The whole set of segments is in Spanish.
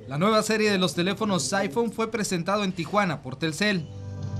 La nueva serie de los teléfonos iPhone fue presentado en Tijuana por Telcel.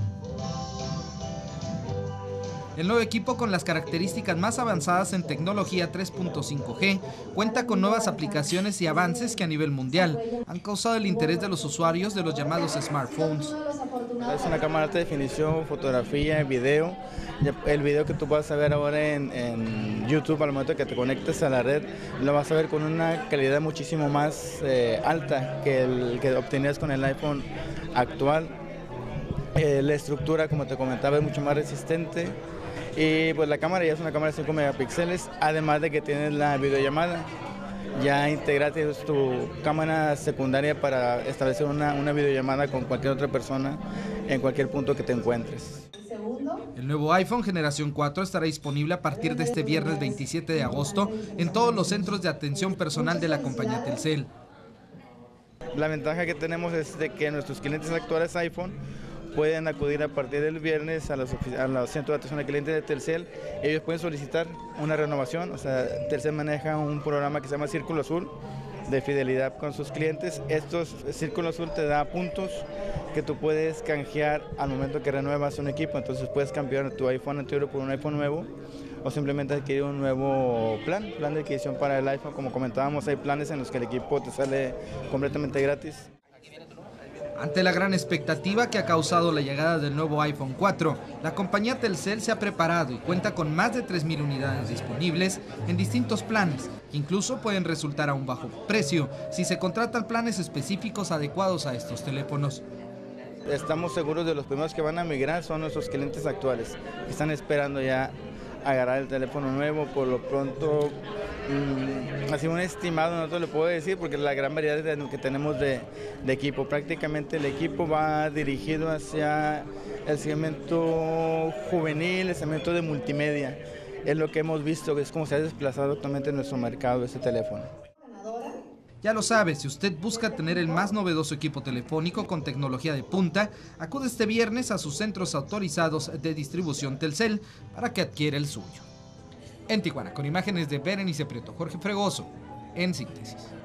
El nuevo equipo, con las características más avanzadas en tecnología 3.5G, cuenta con nuevas aplicaciones y avances que a nivel mundial han causado el interés de los usuarios de los llamados smartphones. Es una cámara de alta definición, fotografía, video. El video que tú vas a ver ahora en YouTube, al momento que te conectes a la red, lo vas a ver con una calidad muchísimo más alta que el que obtenías con el iPhone actual. La estructura, como te comentaba, es mucho más resistente. Y pues la cámara ya es una cámara de 5 megapíxeles, además de que tienes la videollamada. Ya integraste tu cámara secundaria para establecer una videollamada con cualquier otra persona en cualquier punto que te encuentres. El nuevo iPhone generación 4 estará disponible a partir de este viernes 27 de agosto en todos los centros de atención personal de la compañía Telcel. La ventaja que tenemos es de que nuestros clientes actuales iPhone pueden acudir a partir del viernes a los centros de atención al cliente de Telcel. Ellos pueden solicitar una renovación. O sea, Telcel maneja un programa que se llama Círculo Azul de fidelidad con sus clientes. Estos Círculo Azul te da puntos que tú puedes canjear al momento que renuevas un equipo. Entonces puedes cambiar tu iPhone anterior por un iPhone nuevo, o simplemente adquirir un nuevo plan de adquisición para el iPhone. Como comentábamos, hay planes en los que el equipo te sale completamente gratis. Ante la gran expectativa que ha causado la llegada del nuevo iPhone 4, la compañía Telcel se ha preparado y cuenta con más de 3.000 unidades disponibles en distintos planes, que incluso pueden resultar a un bajo precio si se contratan planes específicos adecuados a estos teléfonos. Estamos seguros de los primeros que van a migrar son nuestros clientes actuales, que están esperando ya agarrar el teléfono nuevo. Por lo pronto, así un estimado no te lo puedo decir, porque la gran variedad que tenemos de equipo. Prácticamente el equipo va dirigido hacia el segmento juvenil, el segmento de multimedia. Es lo que hemos visto, que es como se ha desplazado actualmente en nuestro mercado este teléfono. Ya lo sabe, si usted busca tener el más novedoso equipo telefónico con tecnología de punta, acude este viernes a sus centros autorizados de distribución Telcel para que adquiera el suyo. En Tijuana, con imágenes de Berenice Prieto, Jorge Fregoso, en Síntesis.